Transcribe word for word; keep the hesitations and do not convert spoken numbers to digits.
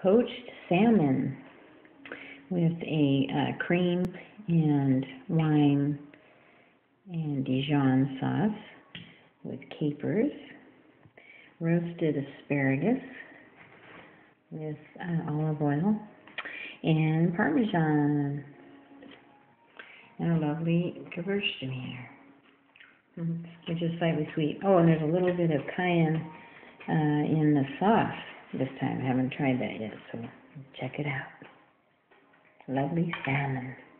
poached salmon with a uh, cream and wine and Dijon sauce with capers, roasted asparagus with uh, olive oil, and Parmesan, and a lovely gewürztraminer, which is slightly sweet. Oh, and there's a little bit of cayenne uh, in the sauce this time. I haven't tried that yet, so check it out. Lovely salmon.